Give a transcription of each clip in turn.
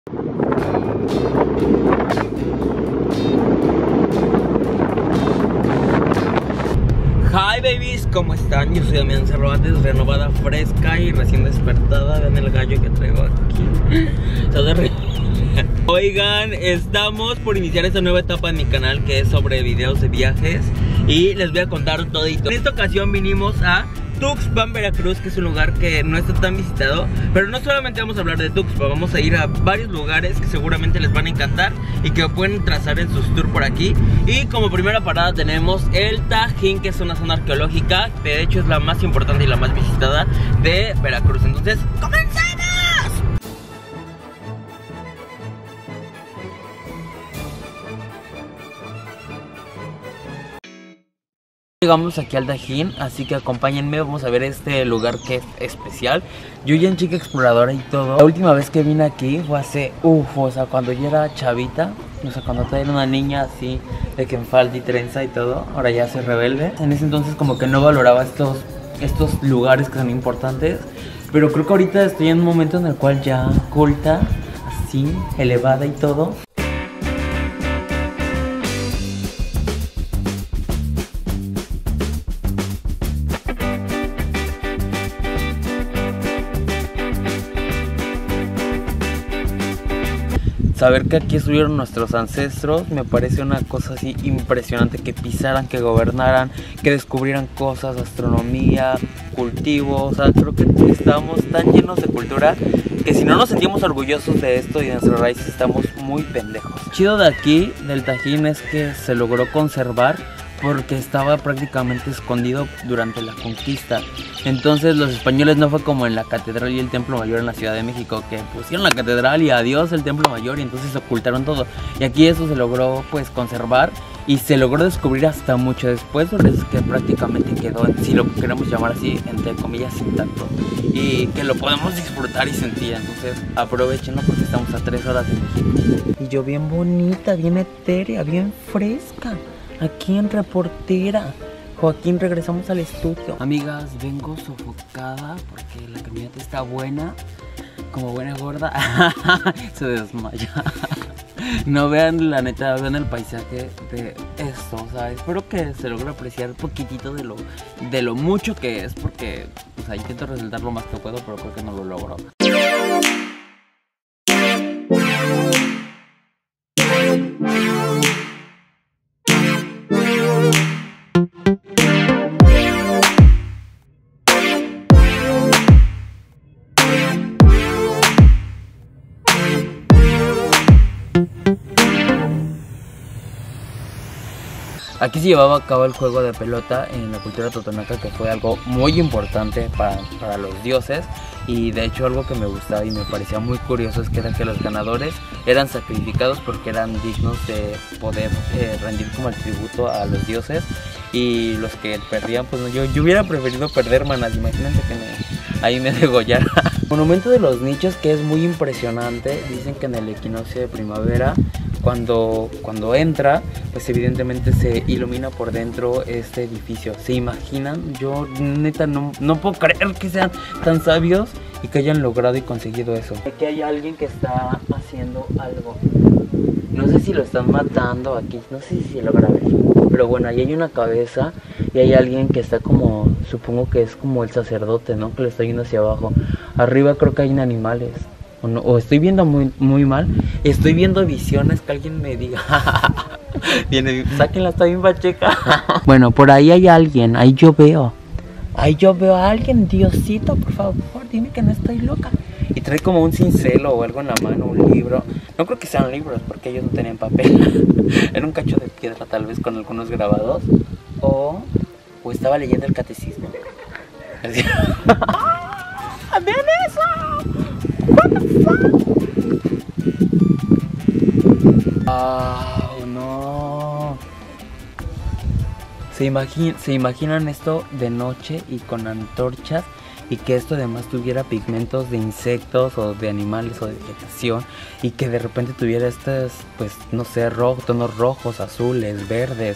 Hi babies, ¿cómo están? Yo soy Damián Cervantes, renovada, fresca y recién despertada. Vean el gallo que traigo aquí. Oigan, estamos por iniciar esta nueva etapa en mi canal, que es sobre videos de viajes, y les voy a contar todito. En esta ocasión vinimos a Tuxpan, Veracruz, que es un lugar que no está tan visitado. Pero no solamente vamos a hablar de Tuxpan, vamos a ir a varios lugares que seguramente les van a encantar y que pueden trazar en sus tours por aquí. Y como primera parada tenemos el Tajín, que es una zona arqueológica, que de hecho es la más importante y la más visitada de Veracruz. Entonces, ¡comencemos! Llegamos aquí al Tajín, así que acompáñenme, vamos a ver este lugar que es especial. Yo ya en chica exploradora y todo. La última vez que vine aquí fue hace, o sea, cuando yo era chavita. O sea, cuando todavía era una niña así, de que en falda y trenza y todo. Ahora ya soy rebelde. En ese entonces como que no valoraba estos lugares que son importantes. Pero creo que ahorita estoy en un momento en el cual ya culta, así, elevada y todo. Saber que aquí estuvieron nuestros ancestros me parece una cosa así impresionante, que pisaran, que gobernaran, que descubrieran cosas, astronomía, cultivos. O sea, creo que estamos tan llenos de cultura que si no nos sentimos orgullosos de esto y de nuestras raíces, estamos muy pendejos. Lo chido de aquí, del Tajín, es que se logró conservar porque estaba prácticamente escondido durante la conquista. Entonces los españoles no fue como en la catedral y el templo mayor en la Ciudad de México, que pusieron la catedral y adiós el templo mayor, y entonces ocultaron todo. Y aquí eso se logró pues conservar y se logró descubrir hasta mucho después, por eso es que prácticamente quedó, si lo queremos llamar así, entre comillas, intacto, y que lo podemos disfrutar y sentir. Entonces aprovechenlo porque estamos a 3 horas de México. Y yo bien bonita, bien etérea, bien fresca, aquí en Reportera. Joaquín, regresamos al estudio. Amigas, vengo sofocada porque la camioneta está buena, como buena gorda. Se desmaya. No vean, la neta, vean el paisaje de esto. O sea, espero que se logre apreciar un poquitito de lo mucho que es, porque, o sea, intento resaltar lo más que puedo, pero creo que no lo logro. Aquí se llevaba a cabo el juego de pelota en la cultura totonaca, que fue algo muy importante para los dioses. Y de hecho algo que me gustaba y me parecía muy curioso es que era que los ganadores eran sacrificados porque eran dignos de poder rendir como el tributo a los dioses. Y los que perdían, pues no, yo hubiera preferido perder, manas. Imagínense que ahí me degollara. Monumento de los nichos, que es muy impresionante. Dicen que en el equinoccio de primavera, cuando entra, pues evidentemente se ilumina por dentro este edificio. ¿Se imaginan? Yo neta no puedo creer que sean tan sabios y que hayan logrado y conseguido eso. Aquí hay alguien que está haciendo algo. No sé si lo están matando aquí, no sé si se logra ver. Pero bueno, ahí hay una cabeza y hay alguien que está como, supongo que es como el sacerdote, ¿no? Que lo está viendo hacia abajo. Arriba creo que hay animales. O estoy viendo muy mal. Estoy viendo visiones, que alguien me diga. Viene, sáquenla, está bien pacheca. Bueno, por ahí hay alguien, ahí yo veo a alguien. Diosito, por favor, dime que no estoy loca. Y trae como un cincelo o algo en la mano, un libro. No creo que sean libros porque ellos no tenían papel. Era un cacho de piedra tal vez con algunos grabados. O estaba leyendo el catecismo. ¡Vean eso! What the fuck? Oh, no. ¿Se imaginan esto de noche y con antorchas? Y que esto además tuviera pigmentos de insectos o de animales o de vegetación. Y que de repente tuviera estos, pues no sé, tonos rojos, azules, verdes.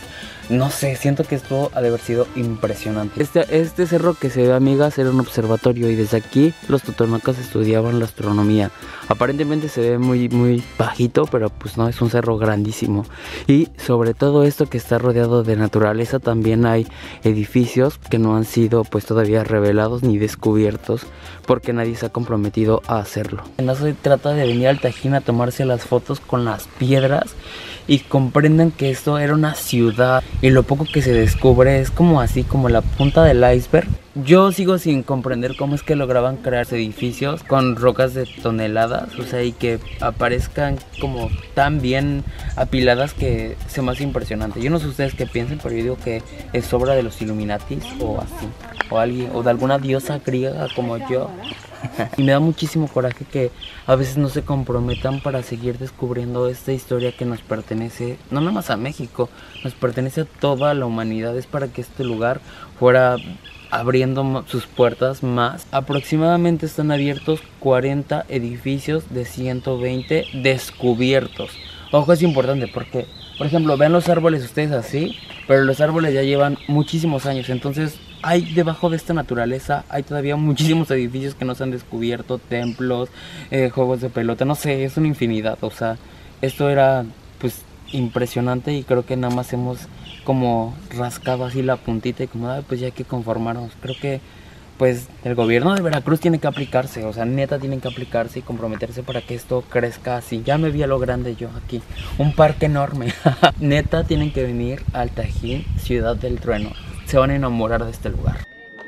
no sé, siento que esto ha de haber sido impresionante. Este cerro que se ve, amigas, era un observatorio y desde aquí los totonacas estudiaban la astronomía. Aparentemente se ve muy bajito, pero pues no, es un cerro grandísimo. Y sobre todo esto que está rodeado de naturaleza, también hay edificios que no han sido pues todavía revelados ni descubiertos, porque nadie se ha comprometido a hacerlo. No se trata de venir al Tajín a tomarse las fotos con las piedras y comprendan que esto era una ciudad y lo poco que se descubre es como así, como la punta del iceberg. Yo sigo sin comprender cómo es que lograban crear edificios con rocas de toneladas, o sea, y que aparezcan como tan bien apiladas que se me hace impresionante. Yo no sé ustedes qué piensan, pero yo digo que es obra de los Illuminatis o así, o alguien, o de alguna diosa griega como yo. Y me da muchísimo coraje que a veces no se comprometan para seguir descubriendo esta historia que nos pertenece, no nada más a México, nos pertenece a toda la humanidad. Es para que este lugar fuera abriendo sus puertas más. Aproximadamente están abiertos 40 edificios de 120 descubiertos. Ojo, es importante porque, por ejemplo, vean los árboles ustedes así, pero los árboles ya llevan muchísimos años. Entonces hay debajo de esta naturaleza, hay todavía muchísimos edificios que no se han descubierto, templos, juegos de pelota, no sé, es una infinidad. O sea, esto era pues impresionante y creo que nada más hemos como rascado así la puntita y como, pues ya hay que conformarnos. Creo que pues el gobierno de Veracruz tiene que aplicarse, o sea, neta tienen que aplicarse y comprometerse para que esto crezca así. Ya me vi a lo grande yo aquí, un parque enorme. Neta tienen que venir al Tajín, Ciudad del Trueno. Se van a enamorar de este lugar.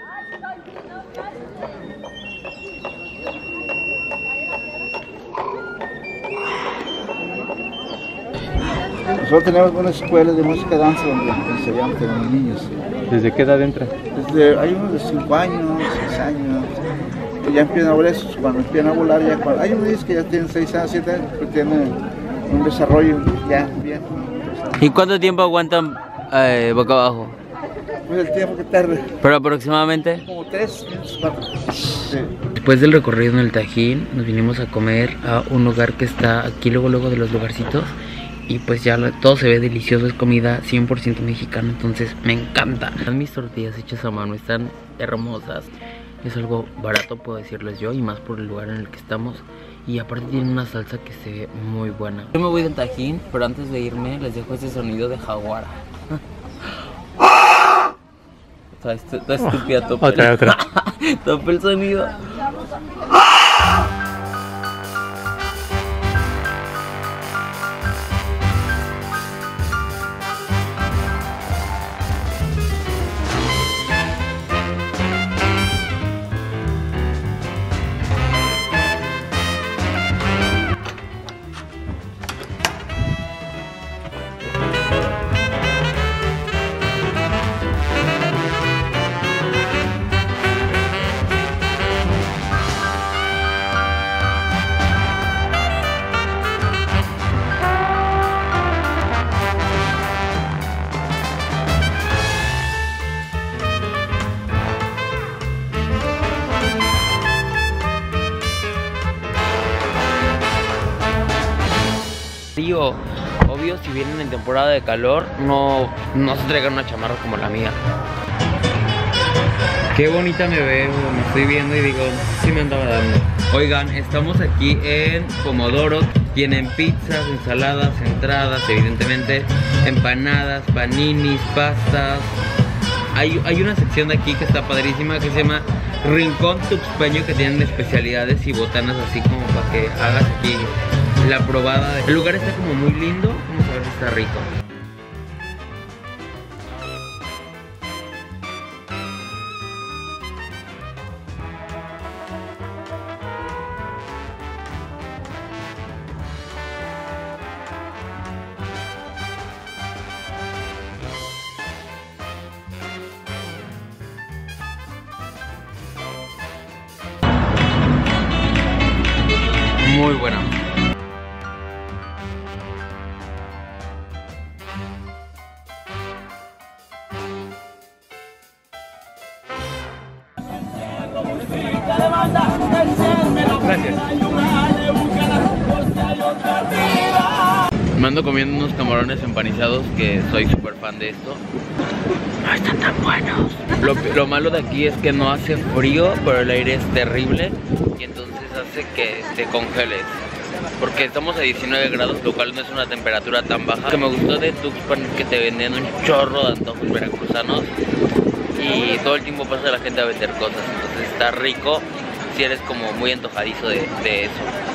Nosotros tenemos una escuela de música y danza donde enseñamos a los niños. ¿Desde qué edad entra? Hay unos de 5 años, 6 años, que ya empiezan a volar. Cuando empiezan a volar, hay unos que ya tienen 6 años, 7 años, que tienen un desarrollo ya bien. ¿Y cuánto tiempo aguantan boca abajo? Pues el tiempo que tarde. ¿Pero aproximadamente? Como 3 minutos, 4. Sí. Después del recorrido en el Tajín, nos vinimos a comer a un lugar que está aquí luego de los lugarcitos. Y pues ya todo se ve delicioso, es comida 100% mexicana, entonces me encanta. Mis tortillas hechas a mano están hermosas. Es algo barato, puedo decirles yo, y más por el lugar en el que estamos. Y aparte tiene una salsa que se ve muy buena. Yo me voy del Tajín, pero antes de irme les dejo este sonido de jaguar. Está estúpida, Tope. Otra. Tope el sonido. Frío, obvio, si vienen en temporada de calor, no se traigan una chamarra como la mía. Qué bonita me veo, me estoy viendo y digo, sí me andaba dando. Oigan, estamos aquí en Pomodoro. Tienen pizzas, ensaladas, entradas, evidentemente, empanadas, paninis, pastas. Hay una sección de aquí que está padrísima que se llama Rincón Tuxpeño, que tienen especialidades y botanas así como para que hagas aquí la probada. El lugar está como muy lindo, vamos a ver si está rico. Muy buena. Gracias. Me ando comiendo unos camarones empanizados, que soy súper fan de esto. No están tan buenos. Lo malo de aquí es que no hace frío, pero el aire es terrible y entonces hace que te congeles. Porque estamos a 19 grados, lo cual no es una temperatura tan baja. Lo que me gustó de Tuxpan es que te venden un chorro de antojos veracruzanos y todo el tiempo pasa la gente a vender cosas. Entonces está rico si eres como muy antojadizo de eso.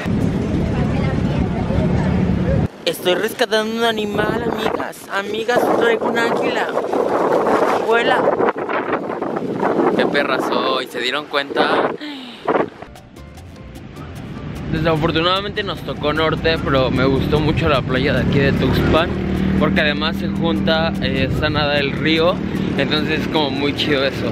Estoy rescatando un animal, amigas. Amigas, traigo un águila. Vuela. Qué perra soy, ¿se dieron cuenta? Desafortunadamente nos tocó norte, pero me gustó mucho la playa de aquí de Tuxpan, porque además se junta esta nada del río, entonces es como muy chido eso.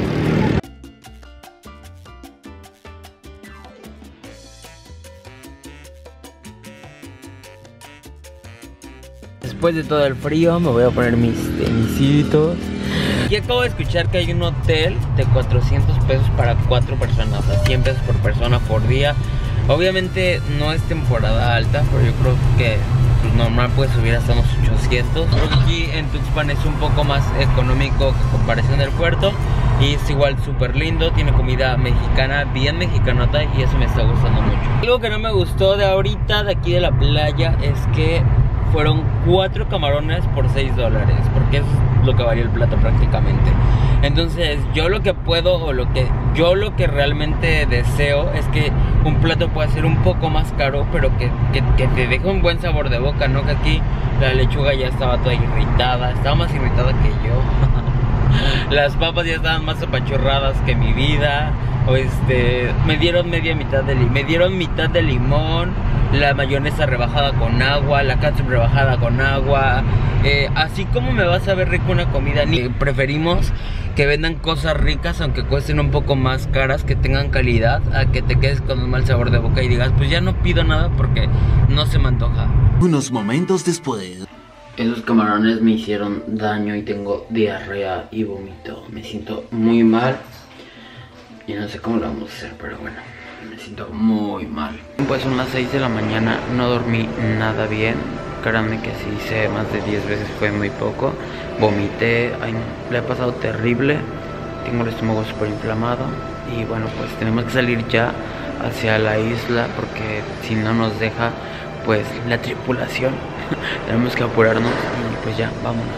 Después de todo el frío me voy a poner mis tenisitos. Y acabo de escuchar que hay un hotel de 400 pesos para 4 personas, o sea, 100 pesos por persona por día. Obviamente no es temporada alta, pero yo creo que pues, normal puede subir hasta unos 800. Aquí en Tuxpan es un poco más económico que comparación del puerto. Y es igual súper lindo, tiene comida mexicana, bien mexicanota, y eso me está gustando mucho. Algo que no me gustó de ahorita, de aquí de la playa, es que fueron 4 camarones por $6, porque eso es lo que varía el plato prácticamente. Entonces yo lo que puedo, o lo que realmente deseo es que un plato pueda ser un poco más caro, pero que te deje un buen sabor de boca, ¿no? Que aquí la lechuga ya estaba toda irritada, estaba más irritada que yo. Las papas ya estaban más apachurradas que mi vida. Me dieron mitad de limón, la mayonesa rebajada con agua, la ketchup rebajada con agua. Así como me va a saber rico una comida, preferimos que vendan cosas ricas, aunque cuesten un poco más caras, que tengan calidad, a que te quedes con un mal sabor de boca y digas, pues ya no pido nada porque no se me antoja. Unos momentos después. Esos camarones me hicieron daño y tengo diarrea y vómito. Me siento muy mal y no sé cómo lo vamos a hacer, pero bueno, me siento muy mal. Pues son las 6 de la mañana, no dormí nada bien. Créanme que si hice más de 10 veces fue muy poco. Vomité, ay, le he pasado terrible. Tengo el estómago súper inflamado. Y bueno, pues tenemos que salir ya hacia la isla, porque si no nos deja pues la tripulación. Tenemos que apurarnos y pues ya, vámonos.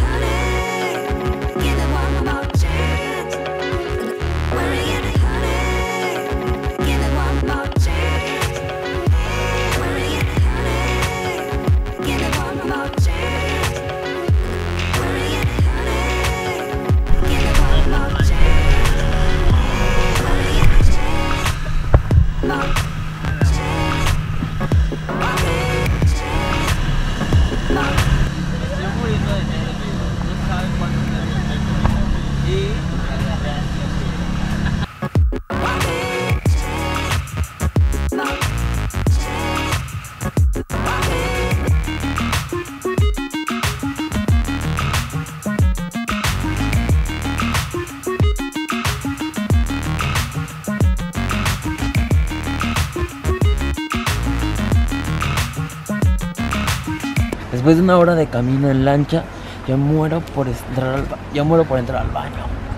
Después de una hora de camino en lancha, ya muero por entrar al baño.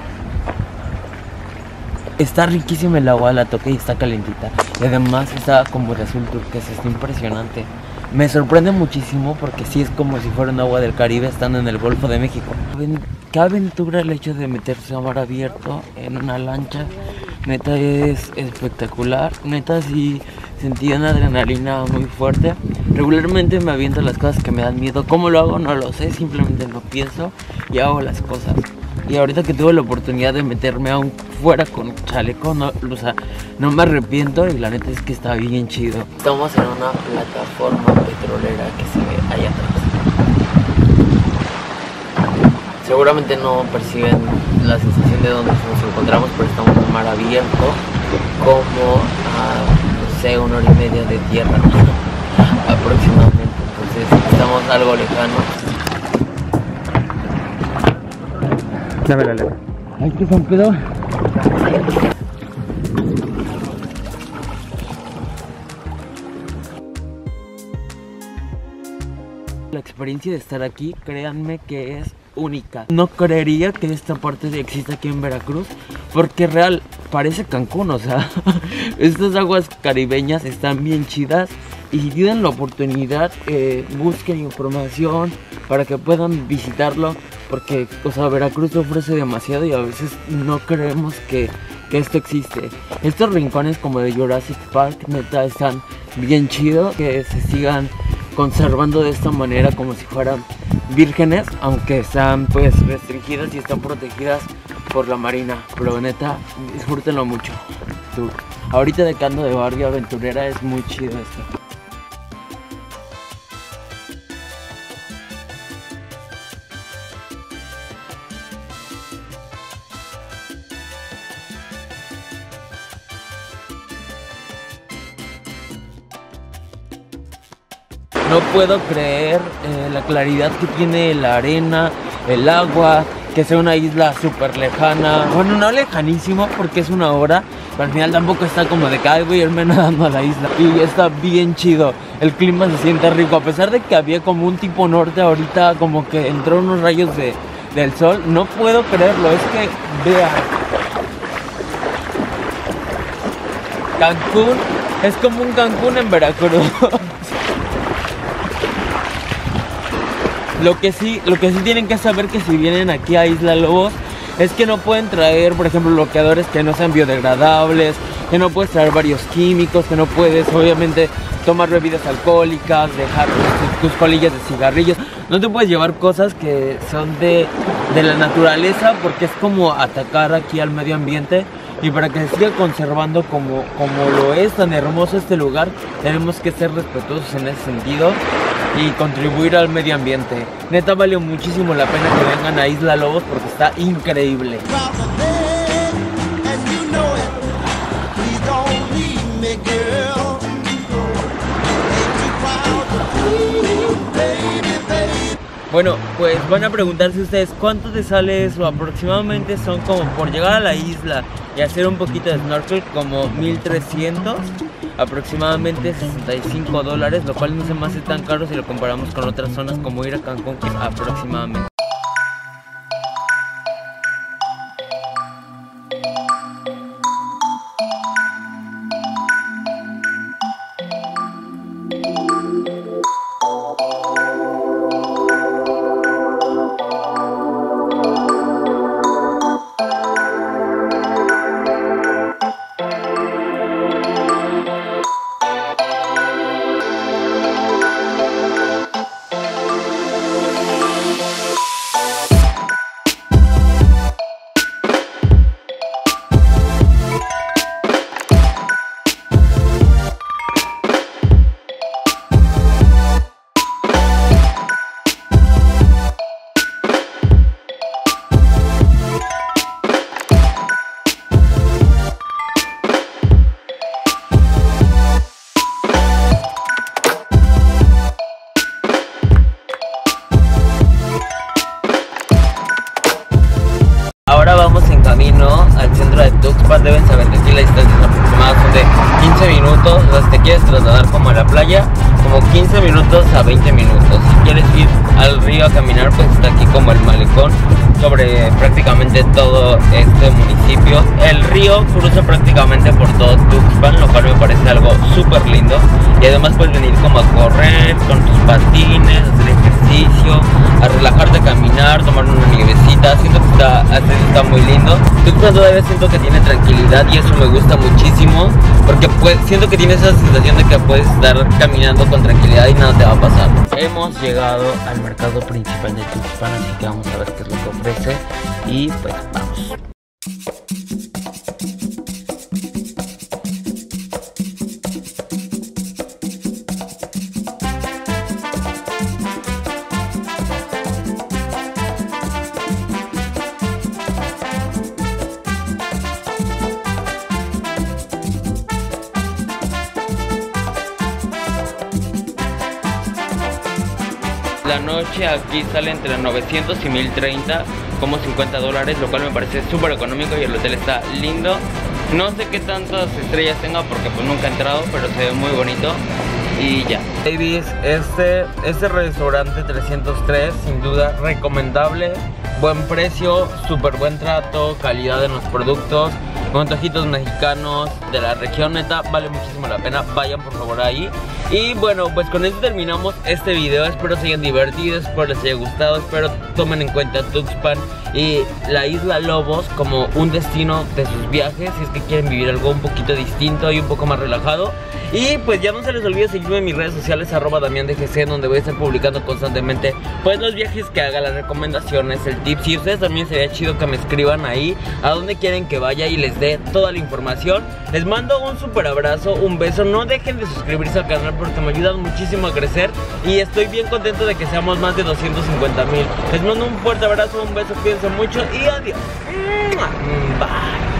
Está riquísima el agua, la toqué y está calentita. Y además está como de azul turquesa, está impresionante. Me sorprende muchísimo porque sí es como si fuera un agua del Caribe estando en el Golfo de México. Qué aventura el hecho de meterse a mar abierto en una lancha. Neta es espectacular. Neta sí sentí una adrenalina muy fuerte. Regularmente me aviento las cosas que me dan miedo. ¿Cómo lo hago? No lo sé, simplemente lo pienso y hago las cosas. Y ahorita que tuve la oportunidad de meterme aún fuera con chaleco, no me arrepiento, y la neta es que está bien chido. Estamos en una plataforma petrolera que se ve allá atrás. Seguramente no perciben la sensación de donde nos encontramos, pero estamos en mar abierto, como a, no sé, 1 hora y media de tierra aproximadamente. Entonces estamos algo lejanos. Dame la letra. Ay, qué San Pedro. La experiencia de estar aquí, créanme que es única. No creería que esta parte exista aquí en Veracruz, porque real, parece Cancún, o sea, estas aguas caribeñas están bien chidas. Y si tienen la oportunidad, busquen información para que puedan visitarlo, porque, o sea, Veracruz ofrece demasiado y a veces no creemos que esto existe. Estos rincones como de Jurassic Park, neta, están bien chidos, que se sigan conservando de esta manera como si fueran vírgenes, aunque están pues restringidas y están protegidas por la marina. Pero neta, disfrútenlo mucho. Ahorita de que ando de Barbie aventurera es muy chido esto. No puedo creer la claridad que tiene la arena, el agua, que sea una isla súper lejana. Bueno, no lejanísimo porque es una hora, pero al final tampoco está como de que ay, voy a irme nadando a la isla. Y está bien chido, el clima se siente rico, a pesar de que había como un tipo norte ahorita, como que entró unos rayos del sol. No puedo creerlo, es que vean. Cancún es como un Cancún en Veracruz. Lo que sí tienen que saber que si vienen aquí a Isla Lobos es que no pueden traer, por ejemplo, bloqueadores que no sean biodegradables, que no puedes traer varios químicos, que no puedes, obviamente, tomar bebidas alcohólicas, dejar tus colillas de cigarrillos. No te puedes llevar cosas que son de la naturaleza, porque es como atacar aquí al medio ambiente. Y para que se siga conservando como lo es tan hermoso este lugar, tenemos que ser respetuosos en ese sentido y contribuir al medio ambiente. Neta, vale muchísimo la pena que vengan a Isla Lobos porque está increíble. Bueno, pues van a preguntarse ustedes cuánto te sale eso. Aproximadamente son como por llegar a la isla y hacer un poquito de snorkel como 1,300, aproximadamente $65, lo cual no se me hace tan caro si lo comparamos con otras zonas como ir a Cancún, que es aproximadamente. Ahora vamos en camino al centro de Tuxpan. Deben saber que aquí la distancia aproximada son de 15 minutos. O sea, si te quieres trasladar como a la playa, como 15 minutos a 20 minutos. Si quieres ir al río a caminar, pues está aquí como el malecón sobre prácticamente todo este municipio. El río cruza prácticamente por todo Tuxpan, lo cual me parece algo súper lindo. Y además puedes venir como a correr con tus patines, hacer ejercicio, a relajarte, a caminar, tomar una nievecita. Siento que está muy lindo. Tuxpan todavía siento que tiene tranquilidad y eso me gusta muchísimo, porque pues, siento que tiene esa sensación de que puedes estar caminando con tranquilidad y nada te va a pasar. Hemos llegado al mercado principal de Tuxpan, así que vamos a ver qué es lo que ofrece y pues vamos. La noche aquí sale entre 900 y 1030, como $50, lo cual me parece súper económico y el hotel está lindo. No sé qué tantas estrellas tenga porque pues nunca he entrado, pero se ve muy bonito. y ya. Davis, este restaurante 303 sin duda recomendable, buen precio, súper buen trato, calidad en los productos, con antojitos mexicanos de la región, neta, vale muchísimo la pena, vayan por favor ahí. Y bueno, pues con esto terminamos este video, espero se hayan divertido, espero les haya gustado, espero tomen en cuenta Tuxpan y la Isla Lobos como un destino de sus viajes, si es que quieren vivir algo un poquito distinto y un poco más relajado. Y pues ya no se les olvide seguirme en mis redes sociales, @DamianDGC, donde voy a estar publicando constantemente pues los viajes que haga, las recomendaciones, el tips. Y ustedes también sería chido que me escriban ahí a dónde quieren que vaya y les dé toda la información. Les mando un súper abrazo, un beso, no dejen de suscribirse al canal porque me ayudan muchísimo a crecer y estoy bien contento de que seamos más de 250,000. Les mando un fuerte abrazo, un beso, cuídense mucho y adiós. Bye.